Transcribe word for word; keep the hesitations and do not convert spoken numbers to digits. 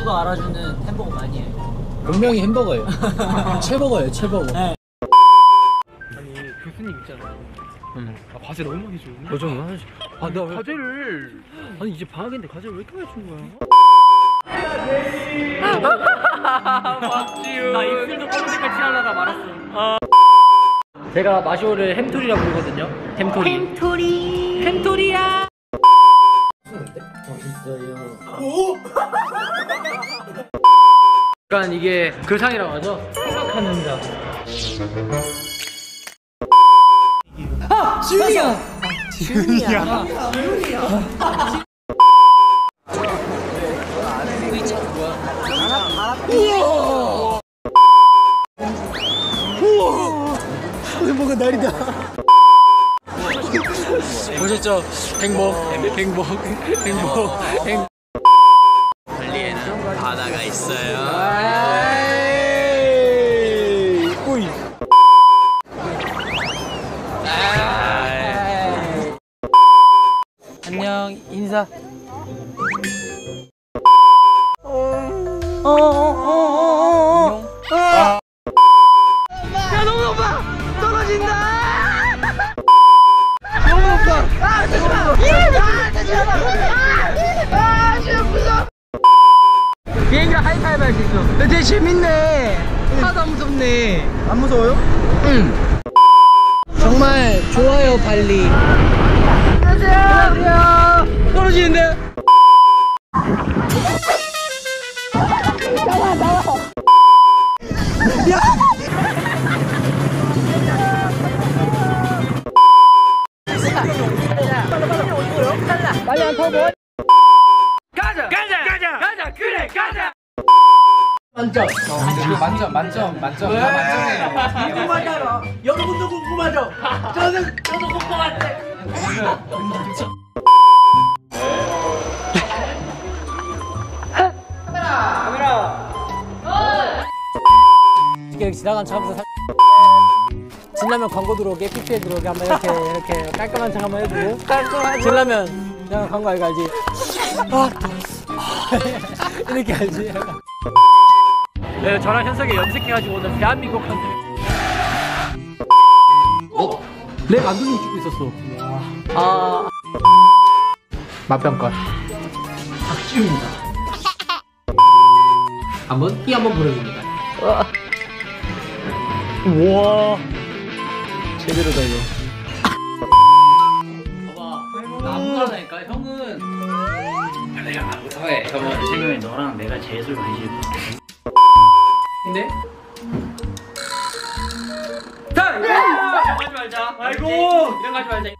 모두가 알아주는 햄버거 많이 해요. 분명히 햄버거예요. 채버거예요, 채버거. 네. 아니 교수님 있잖아요. 응. 아 과제 너무 많이 주는데? 어, 좀 하지. 아, 나 과제를 아니 이제 방학인데 과제를 왜 이렇게 많이 준 거야? 박지우. 나 입술도 검은색깔 칠하려다 말았어. 아. 제가 마시오를 햄토리라고 부르거든요. 햄토리. 햄토리. 햄토리야. 멋있어요. 오! 약간 이게 그 상이라고 하죠? 생각하는 자. 아! 지훈이야! 지훈이야. 지훈이야. 우와! 우와! 햄버거 날이다. 보셨죠? 행복, 행복, 행복, 행복. 발리에는 바다가 있어요. 오이. 안녕, 인사. 어어어어어. 야, 너무 높아! 떨어진다! 너무 높아! 아, 잠시만! 아, 잠시만! 아, 지금 무서워! 비행기랑 하이파이브 할 수 있어. 근데 되게 재밌네. 하나도 안 무섭네. 안 무서워요? 응. 정말 좋아요, 발리. 안녕하세요. 안녕하세요. 떨어지는데? 나와, 나와. 야! 빨리 안 타고. 가자! 가자! 가자! 가자! 그래! 가자! 만점! 어, 만점! 만점! 만점! 다 만점이에요. 궁금하잖아. 여러분도 궁금하죠? 저는, 저도 궁금한데. 카메라! 카메라! 이렇게 지나간 차부터 사... 진라면 광고 들어오게, 피피에 들어오게 한번 이렇게, 이렇게 깔끔한 척 한번 해주고. 깔끔하죠? 진라면, 그냥 광고 알고 알지? 아, 이렇게 알지? 네, 저랑 현석이 염색해가지고 오늘 대한민국 컨셉. 어? 내 감독님 찍고 있었어. 아. 맛평가. 박지우입니다. 한번 이 한번 보내봅니다. 우와. 제대로다 이거. 봐봐. 나 아무거나니까 형은. 내가 나부터해. 형은 내 생각에 너랑 내가 제일 술 많이 실 거야. 근데? 자! 이런 거 하지 말자. 아이고! 이런 거 하지 말자.